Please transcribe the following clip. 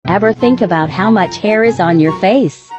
Ever think about how much hair is on your face?